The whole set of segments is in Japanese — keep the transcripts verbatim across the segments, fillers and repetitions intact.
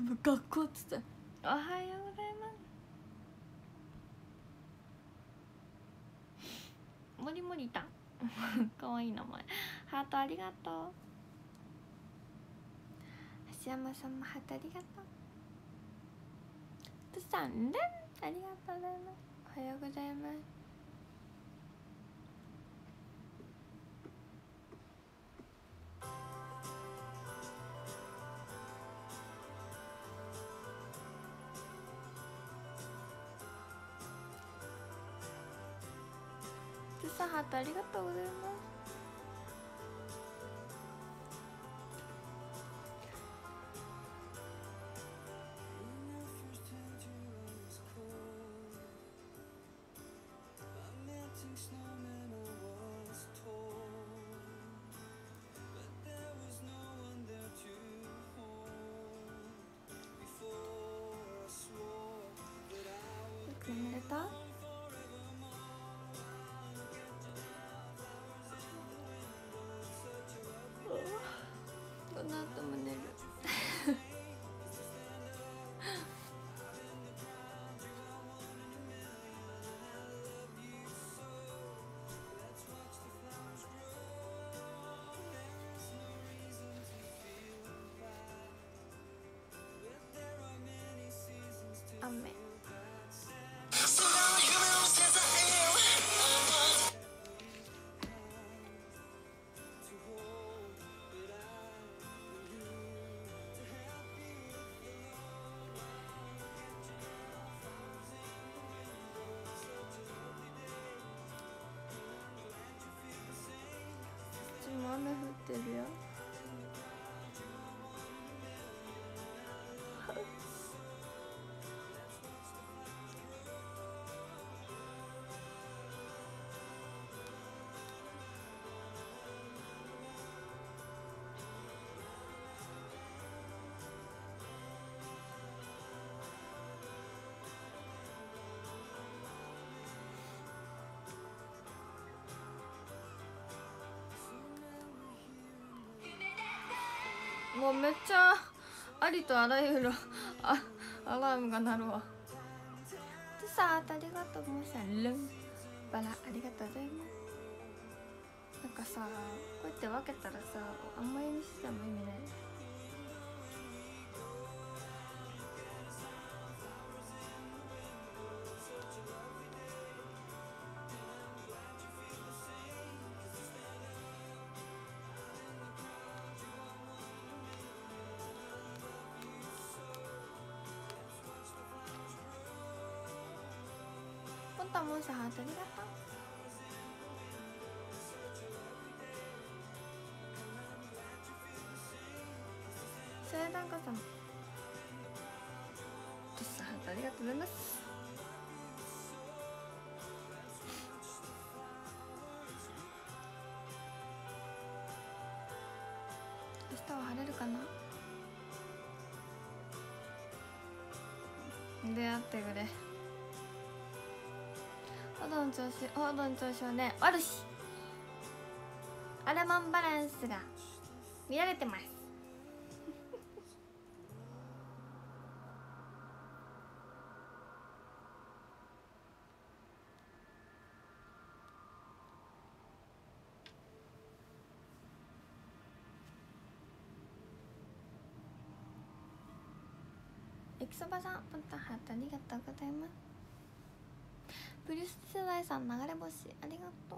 今学校っつっておはようございますもりもりたんかわいい名前。ハートありがとう。橋山さんもハートありがとう。プさんレンありがとうございます。おはようございます。プさんハートありがとうございます。眠れた？この後も寝る雨。も雨降ってるよ。もうめっちゃありとあらゆるあアラームが鳴るわ。でさあ、ありがとうもさんルンバラありがとうございます。なんかさ、こうやって分けたらさ、あんまりにしても意味ない。ポンタモンさんハートありがとう。それなんかさんトスハートありがとうございます。明日は晴れるかな。出会ってくれ。喉の調子喉の調子はね悪しアルモンバランスが乱れてますエキソバさんポンタハートありがとうございます。ブリュス世代さん流れ星ありがとう。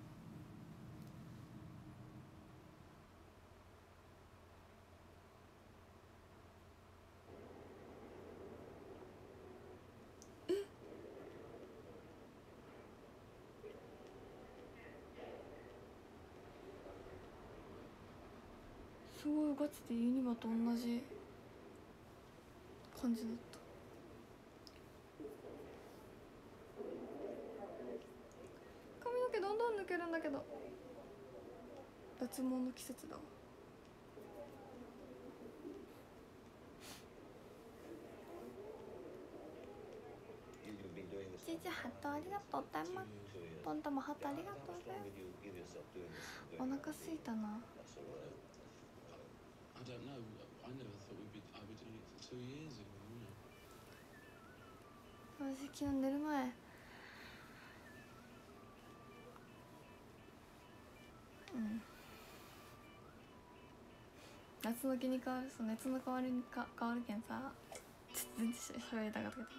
すごいガチでユニバと同じ感じだった。髪の毛どんどん抜けるんだけど脱毛の季節だわ。じいじハットありがとうございます。ポンタもハットありがとうございます。お腹すいたな。 私昨日寝る前うん夏の気に変わるそう熱の代わりにか変わるけんさ全然しゃべれたかったけど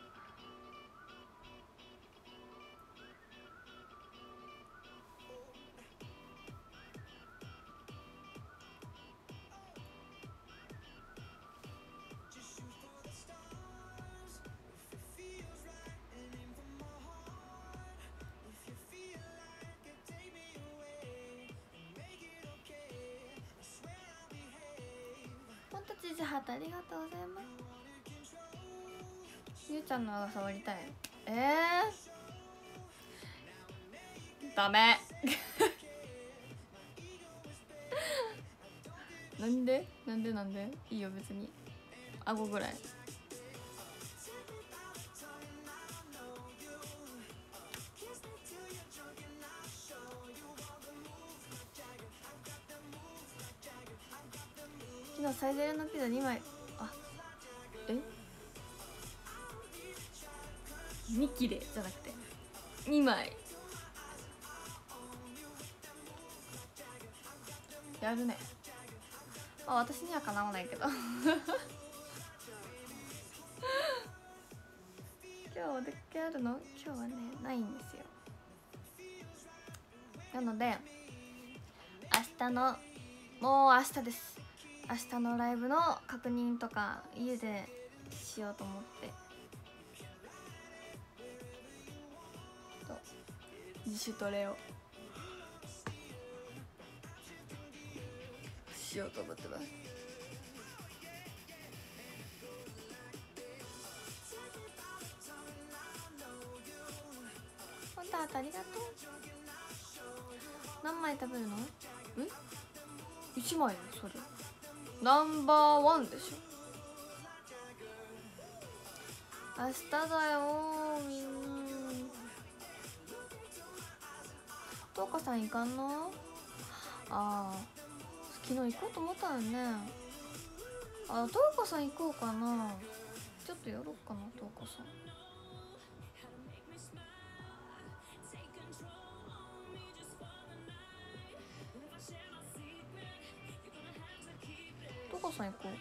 本当知事ハートありがとうございますゆうちゃんのが触りたいえー、ダメなんでなんでなんでいいよ別に顎ぐらい昨日サイゼリヤのピザにまいあえに切れじゃなくてにまいやるねまあ私にはかなわないけど今日お出かけあるの今日はねないんですよなので明日のもう明日です明日のライブの確認とか家でしようと思ってと自主トレをしようと思ってます。本当ありがとう。何枚食べるの？え？一枚よそれ。ナンバーワンでしょ。明日だよみんな。とうかさん行かんの？ああ、昨日行こうと思ったよね。あ、とうかさん行こうかな。ちょっとやろうかな、とうかさん。とうかさん行こう。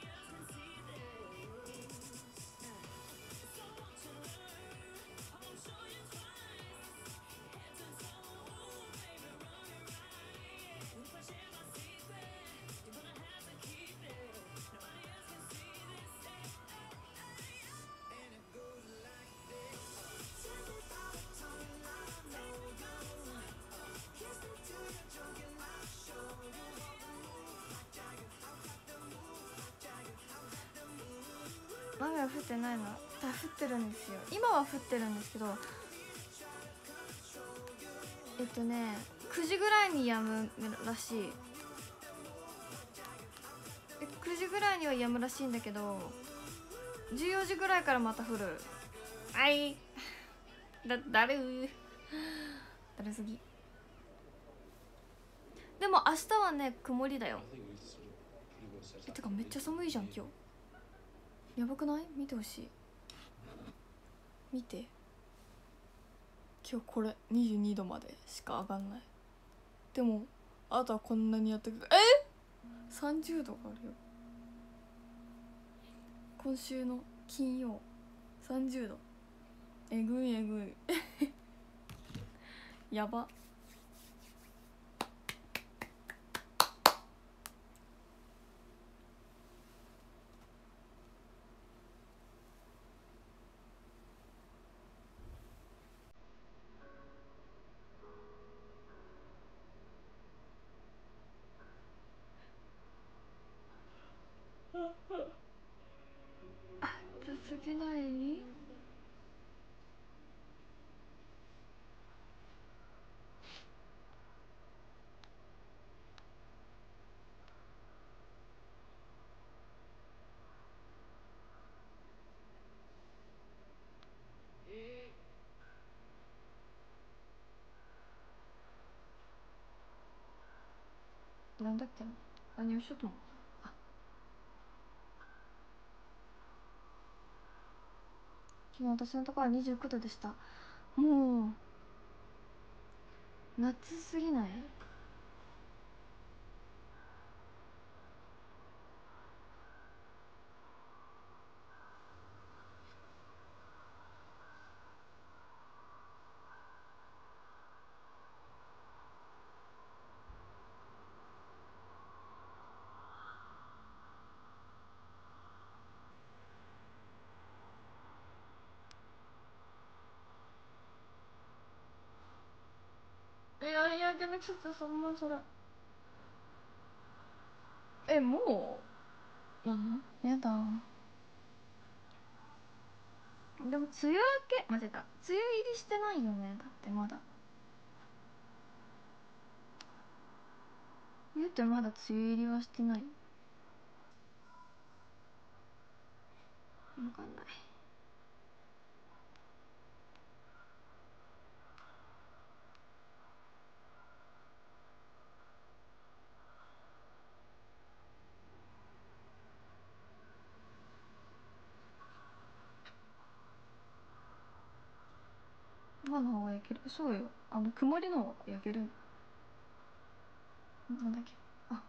雨は降ってないの？降ってるんですよ。今は降ってるんですけど、えっとねくじぐらいに止むらしい。くじぐらいには止むらしいんだけど、じゅうよじぐらいからまた降る。はいだだるだるすぎ。でも明日はね曇りだよ。えてかめっちゃ寒いじゃん今日。やばくない？見てほしい。見て、今日これにじゅうにどまでしか上がんない。でもあとはこんなにやってくる。えさんじゅうどがあるよ。今週の金曜さんじゅうど。えぐいえぐいやば。暑すぎない？なんだっけな、何をしようと思う。あ昨日私のところはにじゅうきゅうどでした。もう夏すぎない？いやいやじゃなくてそんなそれえもううんやだ。でも梅雨明け間違えた、梅雨入りしてないよね。だってまだ言うてまだ梅雨入りはしてない。分かんない。今の方が焼ける。そうよ、あの曇りの方が焼ける。なんだっけ、あ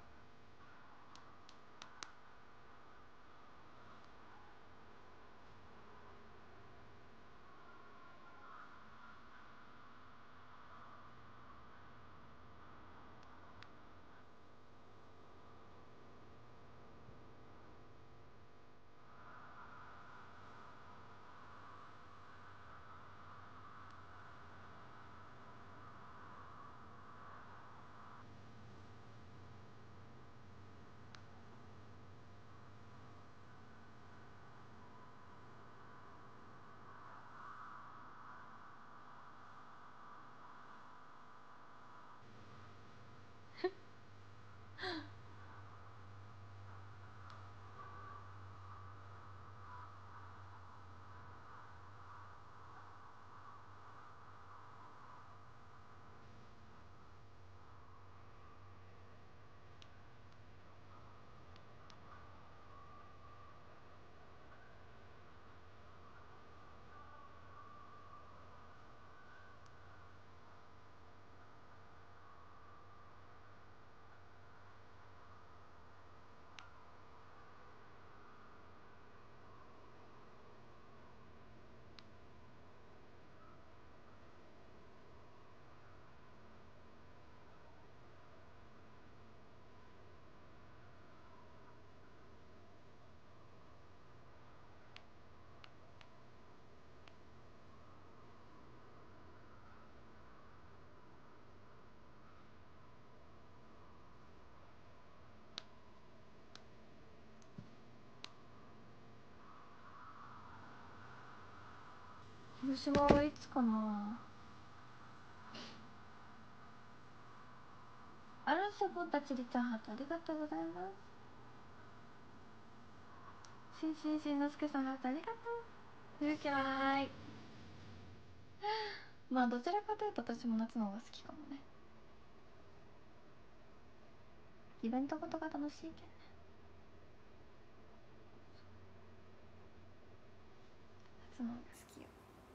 広島はいつかな。あらせぼたちりちゃんハートありがとうございます。しんしんしんのすけさんハートありがとう。ゆうきはーい。まあどちらかというと私も夏の方が好きかもね。イベントごとが楽しいけんね。夏の方が好きよ。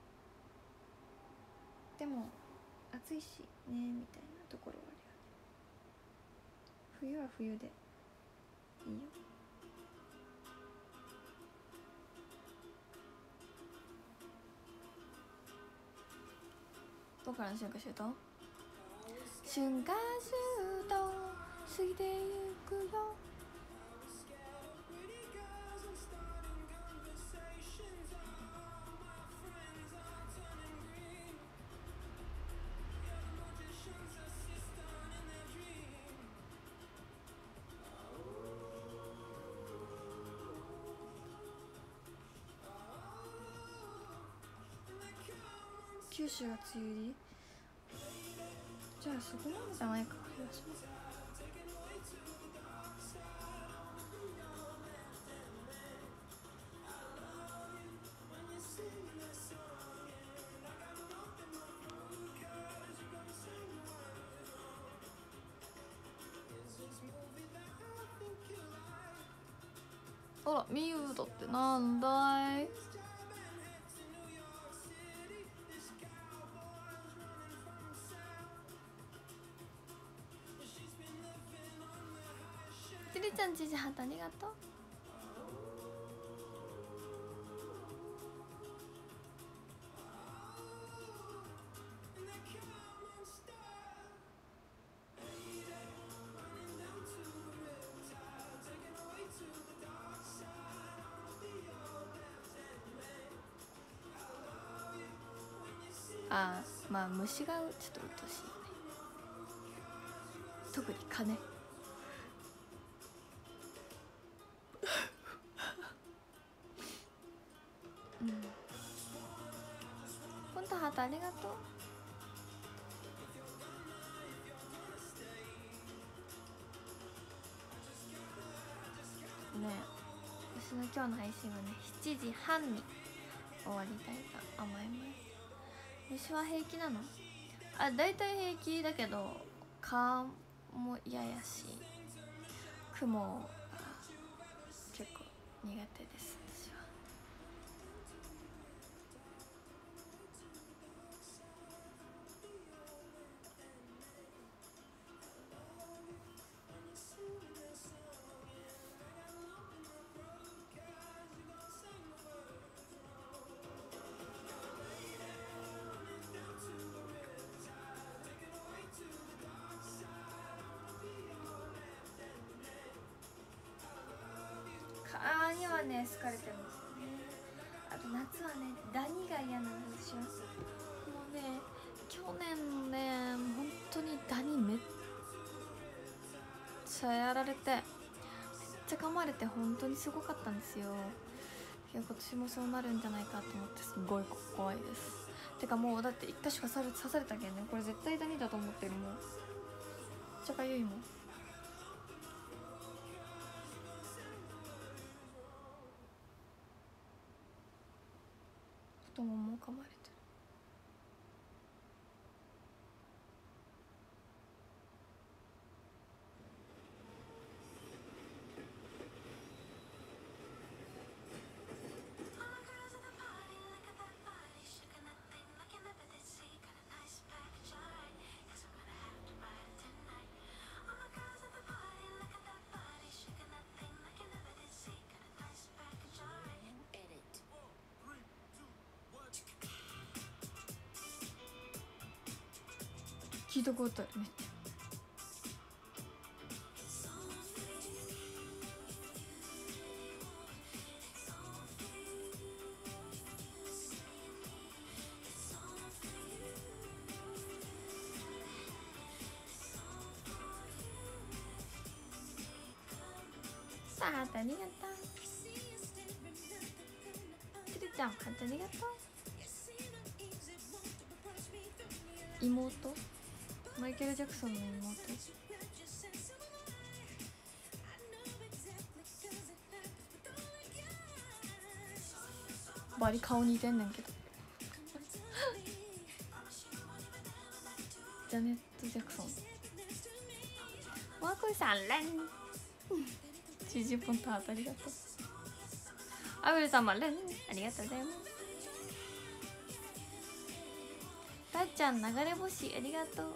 でも暑いしねみたいなところはあるよね。冬は冬でいいよ。どこからの春夏秋冬？春夏秋冬過ぎてゆくよ。九州が梅雨入り？じゃあそこまでじゃないか広島。あら、みゆだってなんだい。 りちゃん、ちじはたありがとう。あー、まあ虫がちょっとうっとうしいよね。特に蚊ね。うん、ほんとハートありがとうね。私の今日の配信はねしちじはんに終わりたいと思います。虫は平気なの？あ、だいたい平気だけど蚊も嫌やし雲が結構苦手です私は。蚊にはね好かれてるんですよね。あと夏はねダニが嫌なんですよ。もうね去年ね本当にダニめっちゃやられてめっちゃ噛まれて本当にすごかったんですよ。いや今年もそうなるんじゃないかと思ってすごい怖いです。てかもうだって一箇所刺され刺されたけんね、これ絶対ダニだと思ってるもん。めっちゃかゆいもん。太もも噛まれてる。聞いたことあるめっちゃ。さあありがとう。つるちゃんありがとう。妹マイケル・ジャクソンの妹。バリ顔似てんねんけどジャネット・ジャクソン。ワーコイさんレンチージポンタートありがとう。アブル様レンありがとうございます。たっちゃん流れ星ありがとう。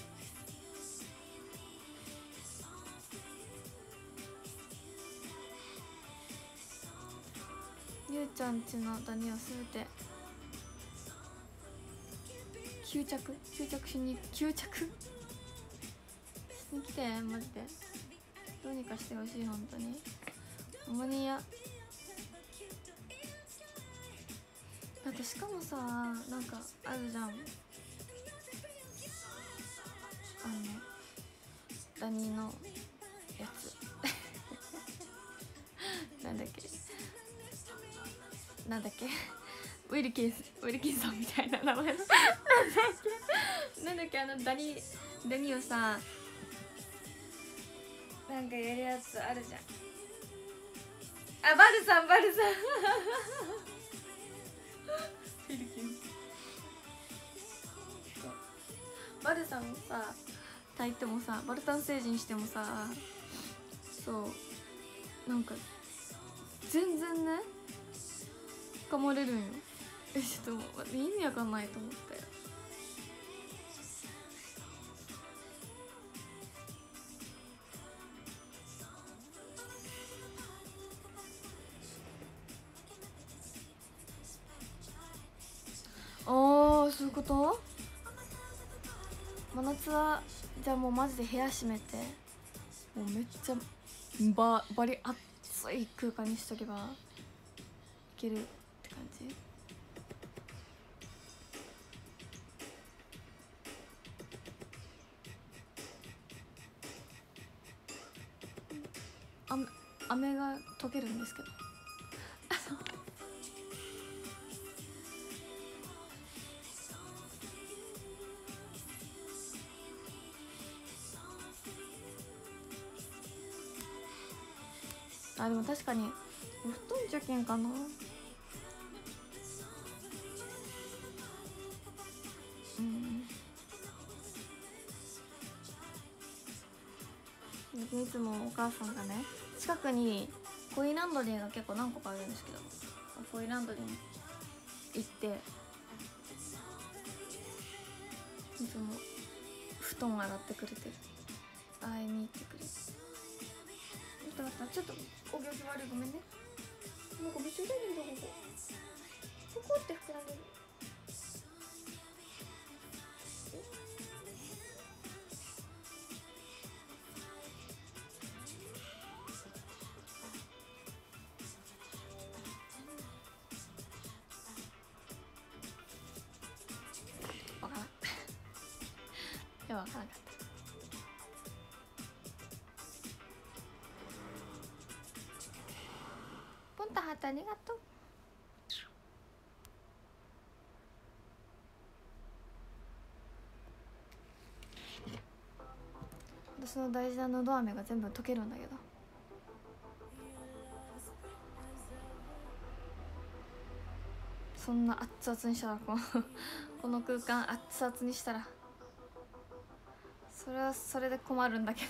ゆうちゃんちのダニをすべて吸着吸着しに吸着しに来てマジでどうにかしてほしい本当に。ほんまに嫌だってしかもさなんかあるじゃんあのダニのやつなんだっけなんだっけウィルキンスウィルキンソンみたいな名前なんだっけなんだっけあのダニダニをさなんかやるやつあるじゃん。あバルさんバルさんウィルキンスバルさんをさ炊いてもさバルタン星人してもさそうなんか全然ね噛まれるんよ。えちょっと待って意味わかんないと思って。 そういうこと？真夏はじゃあもうマジで部屋閉めてもうめっちゃババリ暑い空間にしとけばいけるって感じ？雨雨が溶けるんですけどあ、でも確かにお布団除菌かな。うん、いつもお母さんがね、近くにコインランドリーが結構何個かあるんですけど、コインランドリーに行っていつも布団洗ってくれてる。会いに行ってくれる。ちょっとちょっとお行儀悪い、ごめんね。なんかめっちゃ痛いんだここ。ここって膨らんでる。わからん。いや、わからなかった。ポンタハートありがとう。私の大事なのど飴が全部溶けるんだけど、そんな熱々にしたらこのこの空間熱々にしたらそれはそれで困るんだけど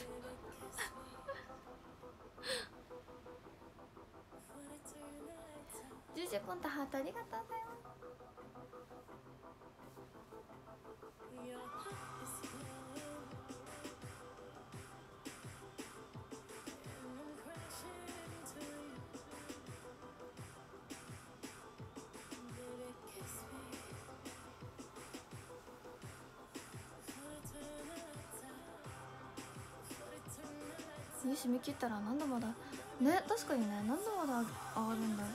ジュジュポンタハートありがとうございます。に締め切ったら何度まだね、確かにね、何度まだ上がるんだろ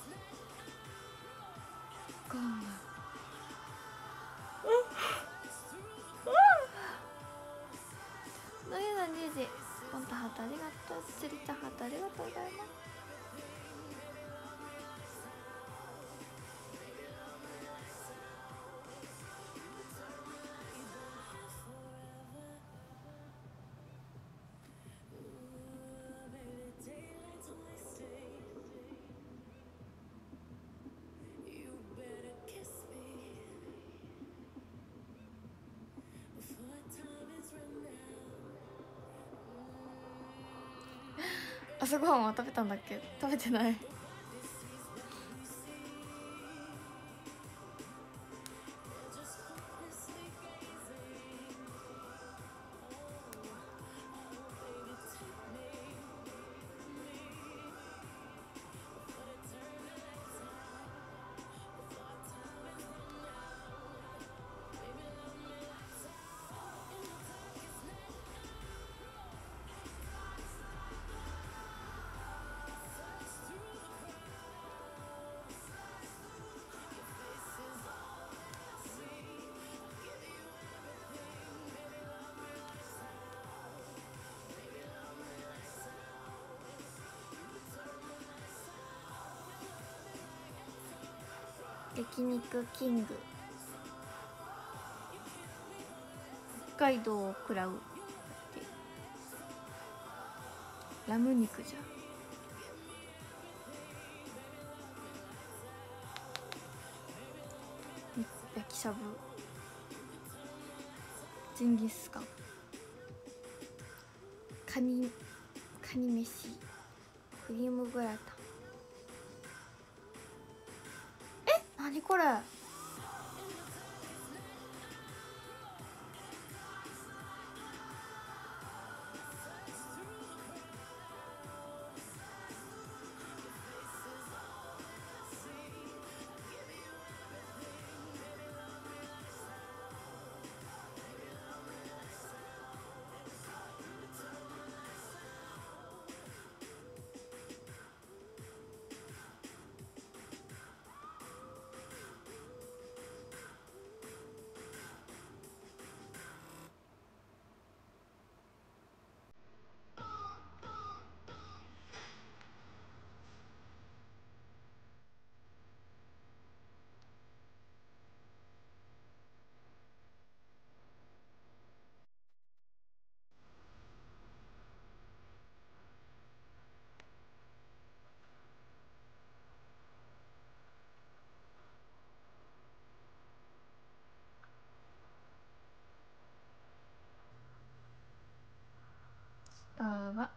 う。わかんない。のりのじゅうじポンタハートありがとう。スリタハートありがとうございます。朝ごはんは食べたんだっけ？食べてない。焼肉キング北海道を食らうってラム肉じゃ。焼きしゃぶ、ジンギスカン、カニカニ飯、クリームグラタン。え、何これ？ やば。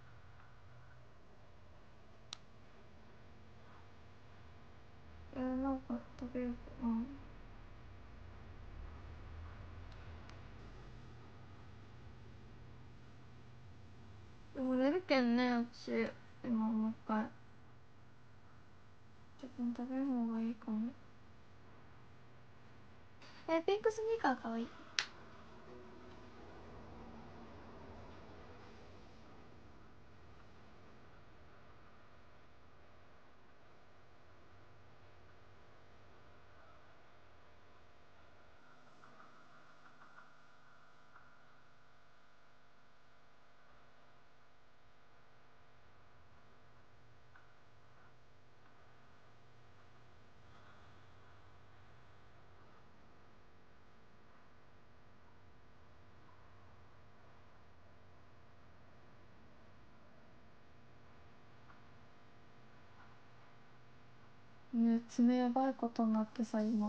いやなんか食べようかな。でも寝るけんね私今もう一回ちょっと食べる方がいいかも。えピンクスニーカーかわいい。ね爪やばいことになってさ今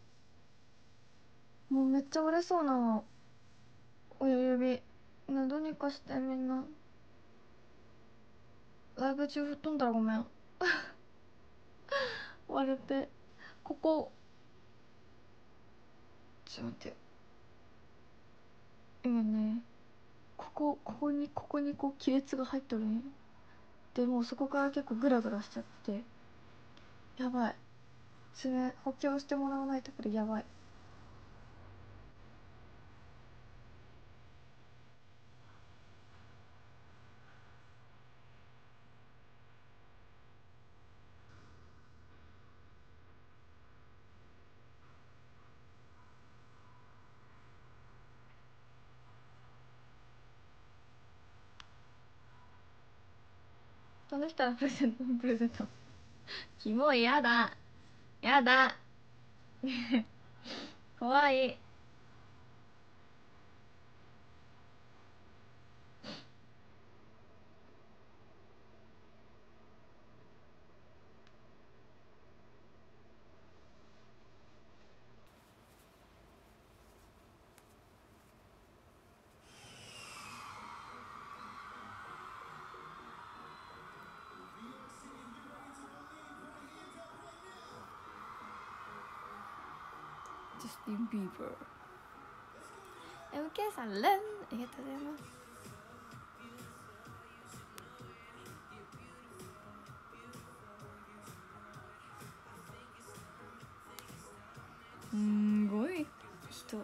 もうめっちゃ折れそうなの親指。などうにかしてみんな。ライブ中吹っ飛んだらごめん割れてここちょっと待って今ねここここにここにこう亀裂が入っとるんよ。でもうそこから結構グラグラしちゃってやばい。爪補強してもらわないとこれやばい。どうしたらプレゼントプレゼントキモい。やだやだ怖い。ジャスティン・ビーバー エムケー さんレンありがとうございます。すんごい人。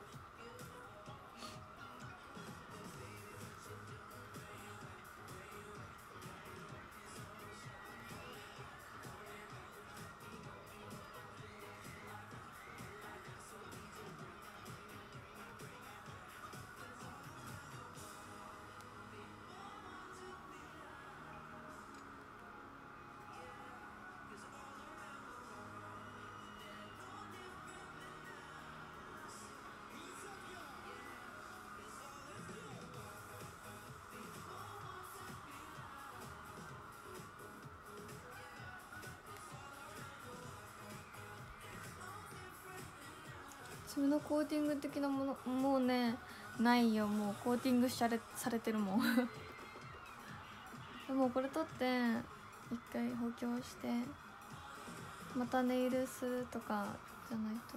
爪のコーティング的なものもうねないよ。もうコーティングされされてるもんでもこれ取って一回補強してまたネイルするとかじゃないと。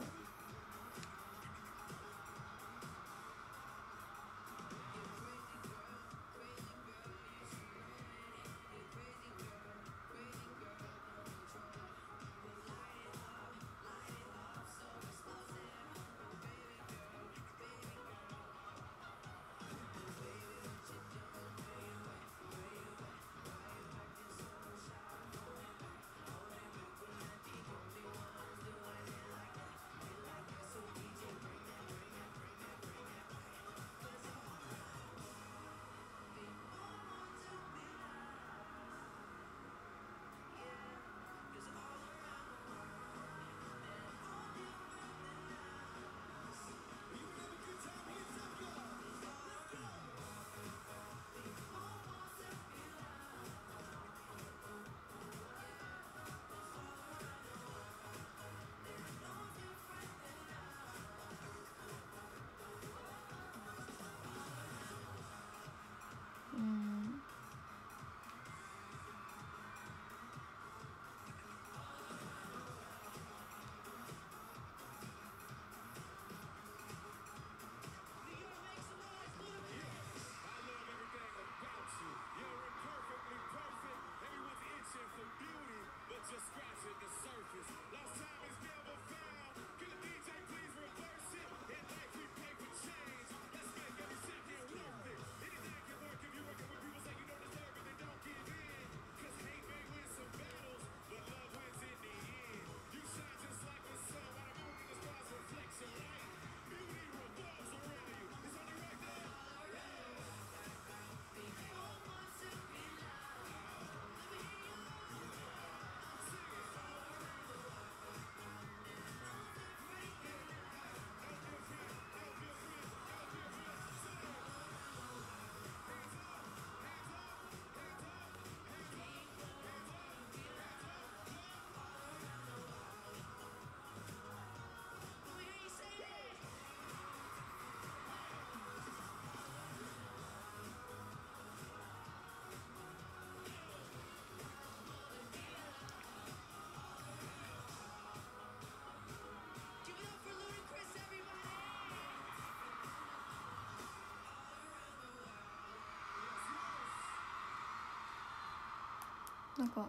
なんか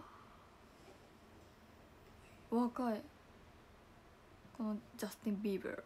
若いこのジャスティン・ビーバー。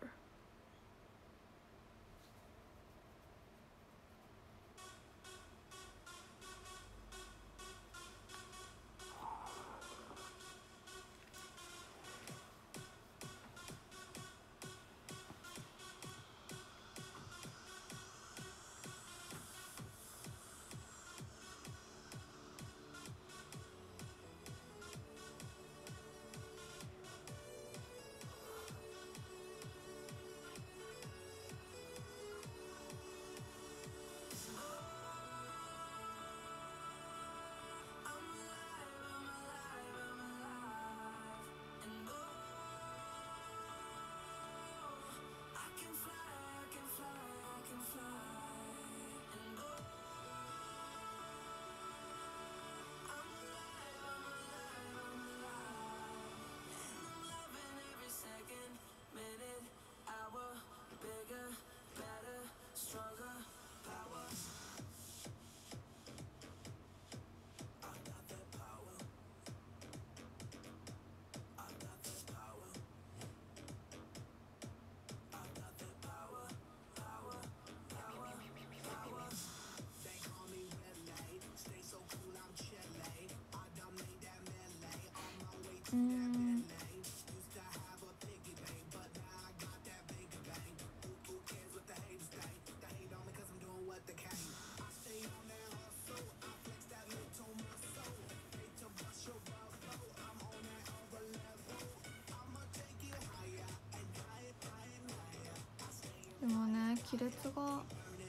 うん。でもね、亀裂が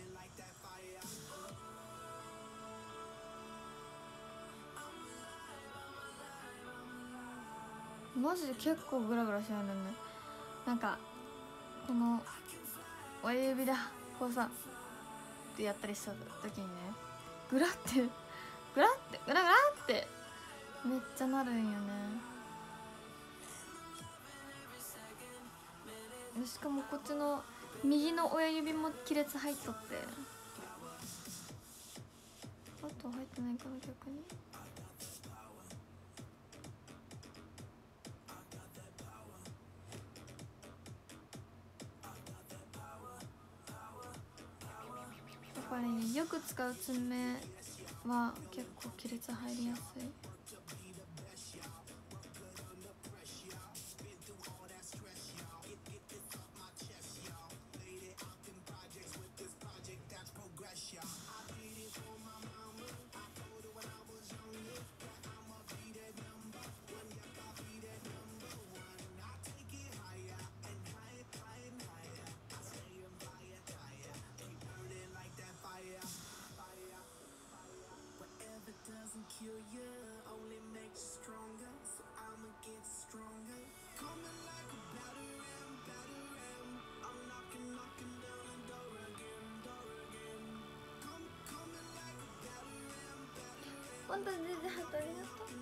マジで結構グラグラしてるんだよね。なんかこの親指でこうさってやったりした時にね、グラってグラってグラグラってめっちゃなるんよね。しかもこっちの右の親指も亀裂入っとって、あとは入ってないから逆に。やっぱりね、よく使う爪は結構亀裂入りやすい。本当に全然ハートありがとう。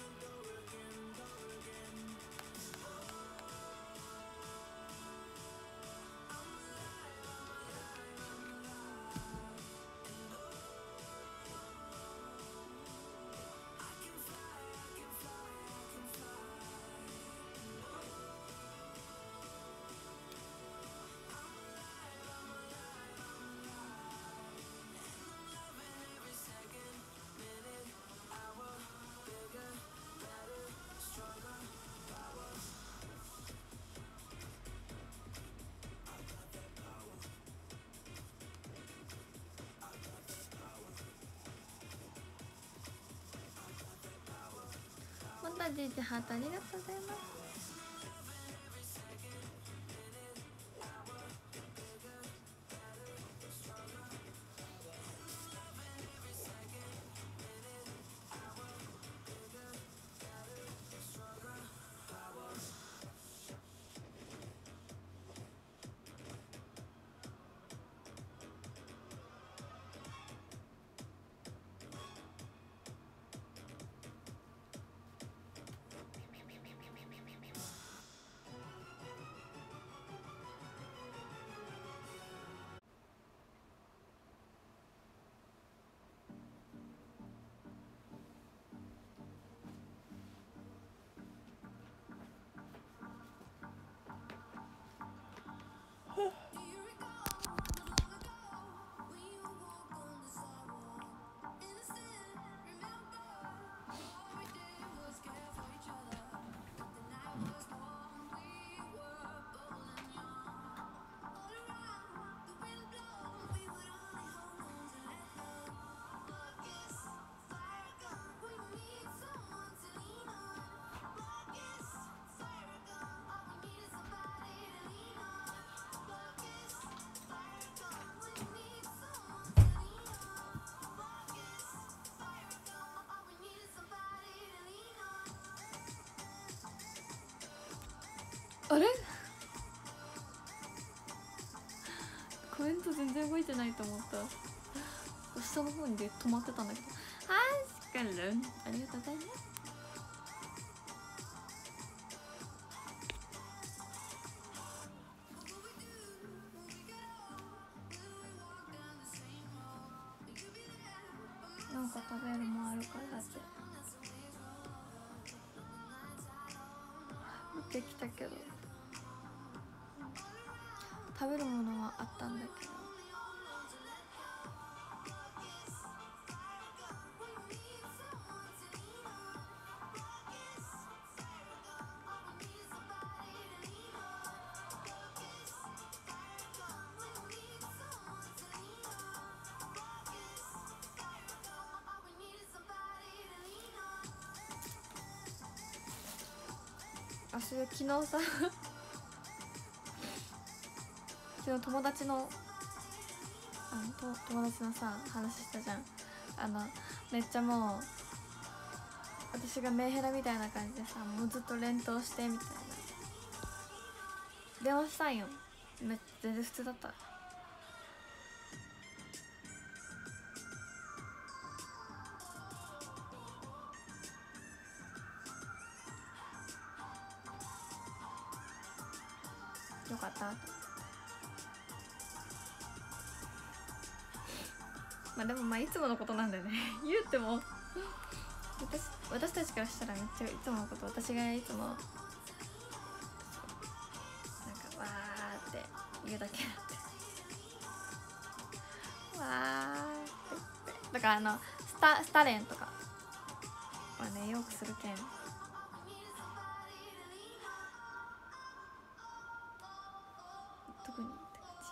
本当に全然ハートありがとうございます。 あれコメント全然動いてないと思った。下の方にで止まってたんだけど。はい、しかるありがとうございます。なんか食べるもあるからって見てきたけど、食べるものはあったんだけど、あ、それ昨日さ昨日友達のあのと友達のさ話したじゃん。あのめっちゃもう私がメンヘラみたいな感じでさ、もうずっと連投してみたいな電話したんよ。めっ全然普通だった。よかったまあでもまあいつものことなんだよね言うても私私たちからしたらめっちゃいつものこと。私がいつもなんかわーって言うだけなんでわーって言って、だからあのスタスタレンとかはねよくするけん特にって感じ。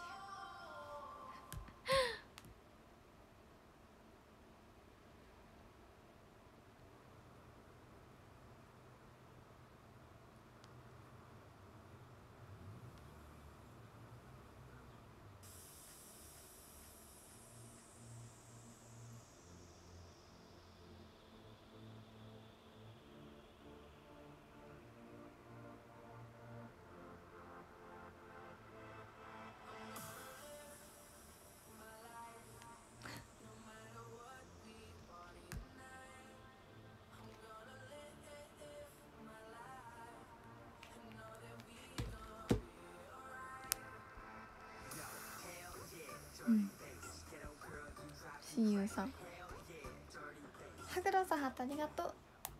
うん、親友さんハグロさんハートありがとう。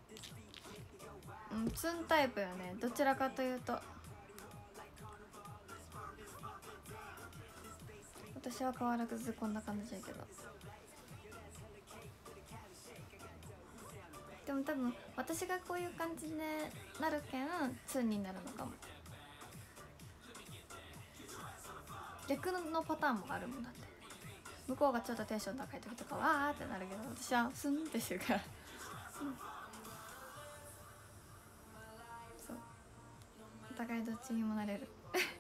うん、ツンタイプよね、どちらかというと。私は変わらずこんな感じやけど、でも多分私がこういう感じでなるけんツンになるのかも。逆のパターンもあるもんだって。向こうがちょっとテンション高い時とかわーってなるけど、私はスンってしてるから、うん、そう、お互いどっちにもなれる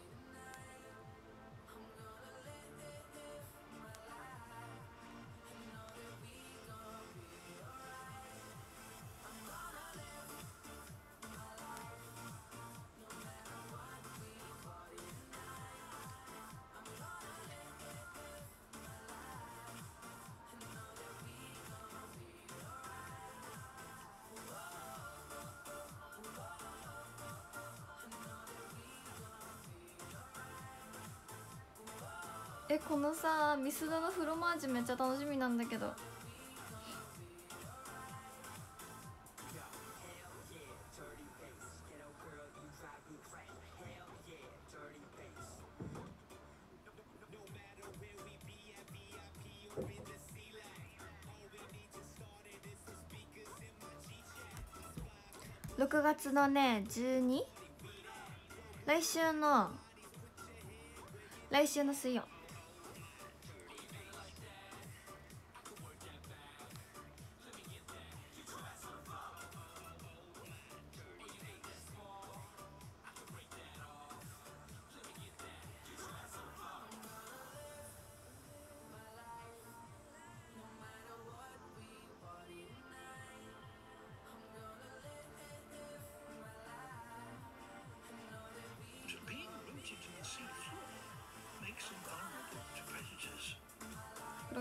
え、このさミスドのフロマージュめっちゃ楽しみなんだけど。ろくがつのねじゅうに、来週の来週の水曜。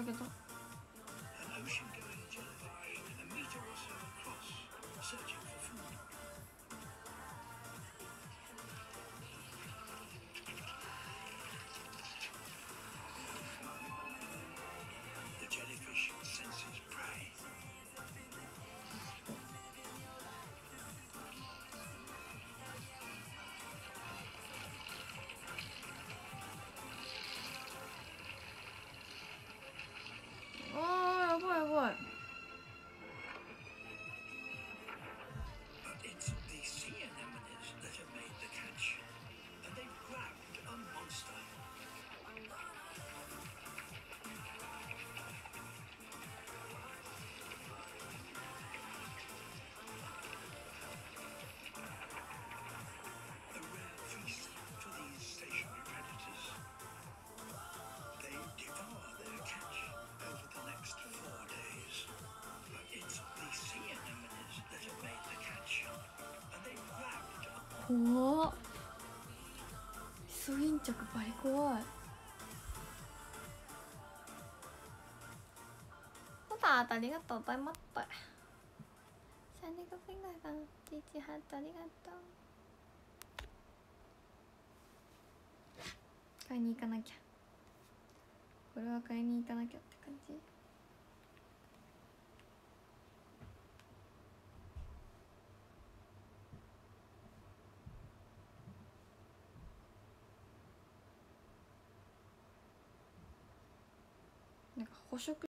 だけど。あー、やばいやばい。怖っ。イソギンチャクバリ怖い。ほたありがとうございます。サニコフィンガーさん、チーチハートありがとう。買いに行かなきゃ。これは買いに行かなきゃって感じ。なんか捕食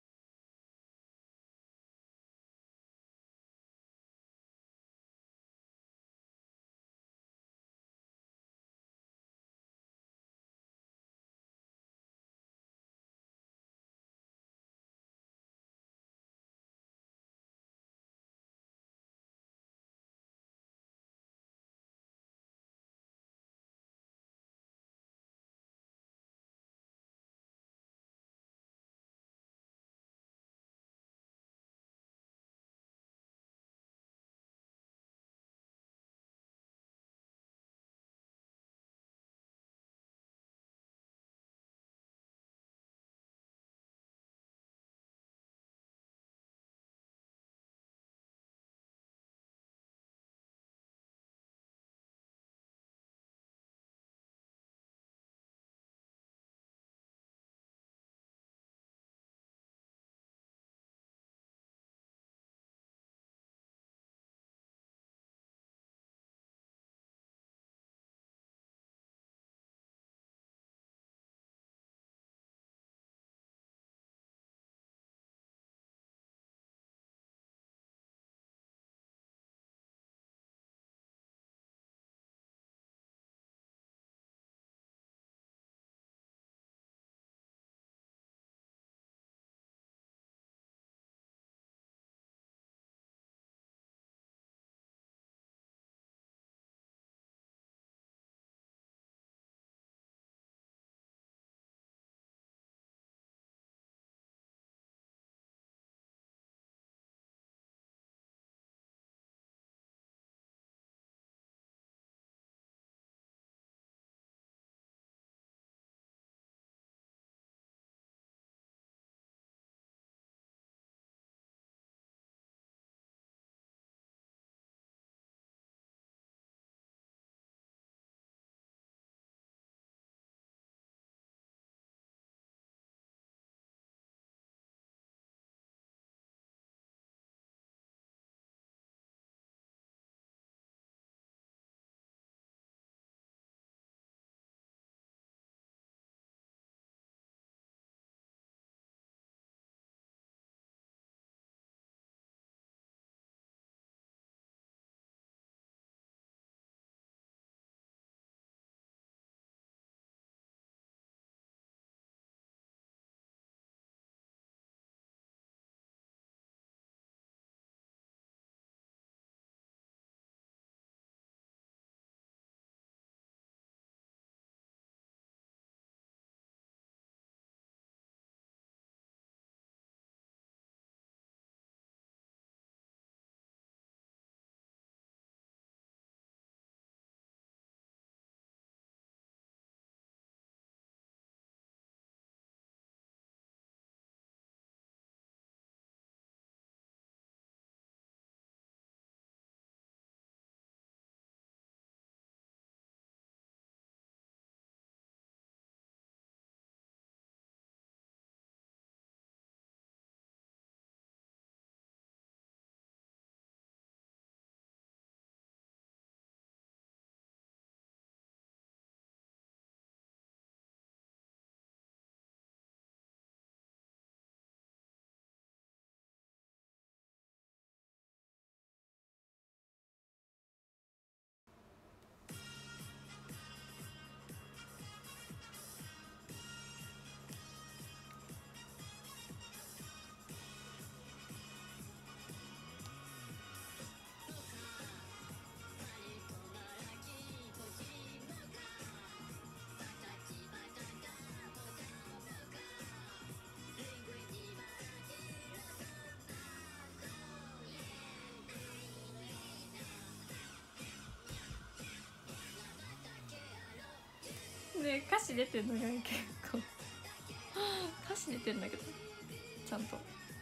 詞出てんのが結構歌詞出てんだけどちゃんと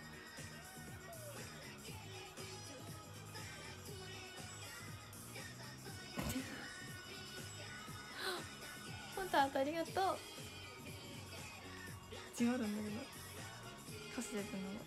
本当あとありがとう違うんだけど歌詞出てんのが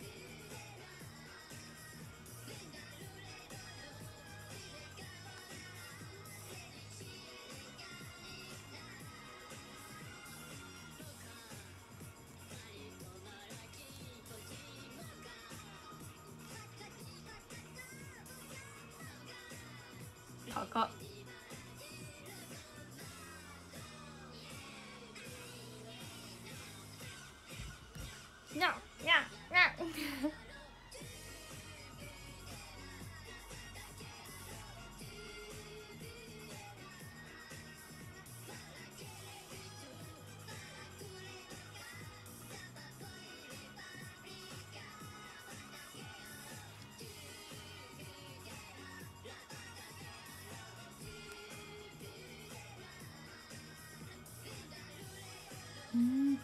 高っにゃんにゃんにゃんうん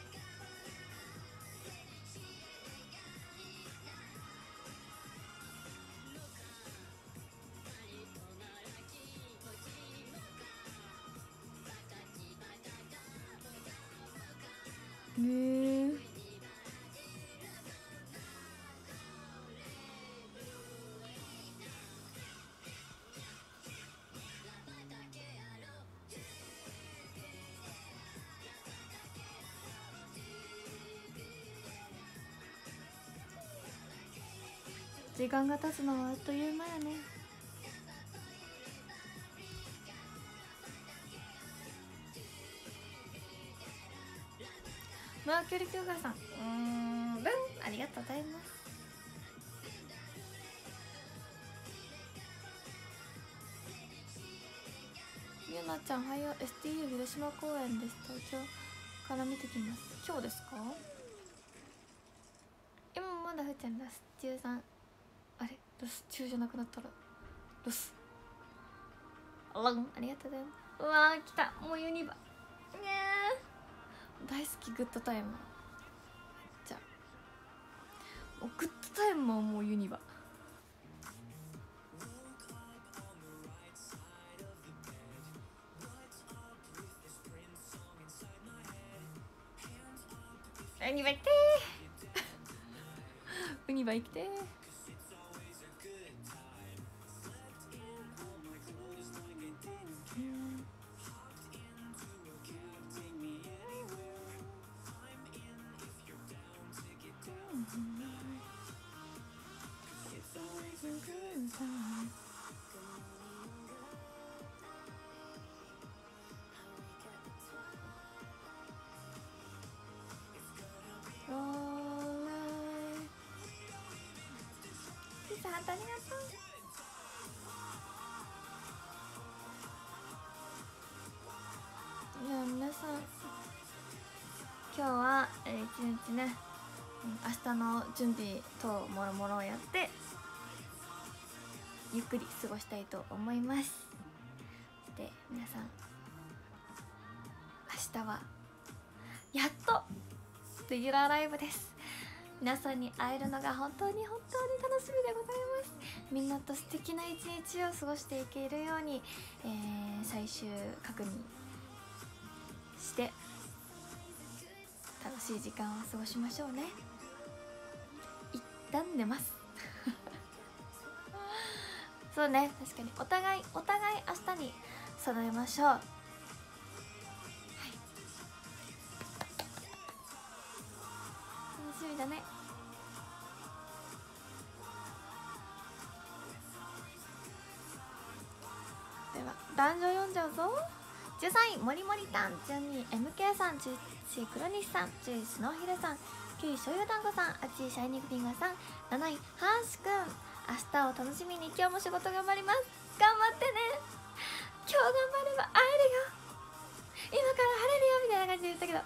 へえ時間が経つのはあっという間やね。マーキュリーキューガーさん、うーん、ルンありがとうございます。ゆなちゃんおはよう。 エスティーユー 広島公演です。東京から見てきます。今日ですか？今まだふーちゃんラス中さん、あれロス中じゃなくなったらロスあらん、ありがとうございます。うわー来た、もうユニバねー大好きグッドタイム。じゃあもうグッドタイムはもうユニバ。ユニバ行ってーユニバ行ってー。ありがとう。いや皆さん今日はえー、一日ね、明日の準備等もろもろやってゆっくり過ごしたいと思います。そして皆さん明日はやっとレギュラーライブです。皆さんに会えるのが本当に本当に楽しみでございます。みんなと素敵な一日を過ごしていけるように、えー、最終確認して楽しい時間を過ごしましょうね。一旦寝ますそうね、確かにお互いお互い明日に備えましょう。はい、楽しみだね。では男女読んじゃうぞ。じゅうさんいもりもりたん、じゅうにい エムケー さん、じゅういちい黒西さん、じゅういスノーヒルさん、きゅういしょうゆ団子さん、はちいシャイニングフィンガーさん、なないハーシくん。明日を楽しみに今日も仕事頑張ります。頑張ってね。今日頑張れば会えるよ。今から晴れるよみたいな感じで言ったけど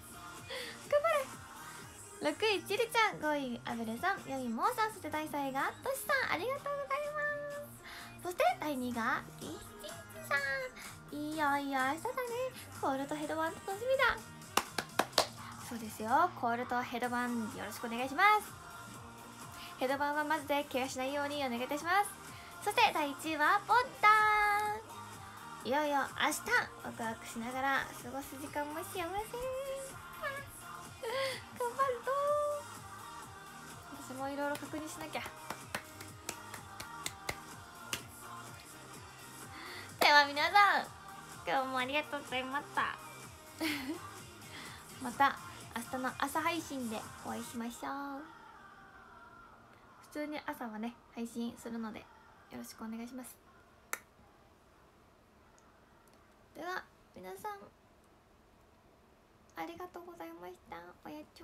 頑張れ。ろくいちりちゃん、ごいアベルさん、よんいモーさん、そしてだいさんいがとしさん、ありがとうございます。そしてだいにいがリッチーさん、いやいや明日だね。コールとヘドバン楽しみだ。そうですよ、コールとヘドバンよろしくお願いします。ヘドバンはまずで怪我しないようにお願いいたします。そしてだいいちいはポッター。いよいよ明日ワクワクしながら過ごす時間も幸せ。頑張ると私もいろいろ確認しなきゃ。では皆さん、今日もありがとうございましたまた明日の朝配信でお会いしましょう。普通に朝はね配信するのでよろしくお願いします。では皆さんありがとうございました。おやっちょ。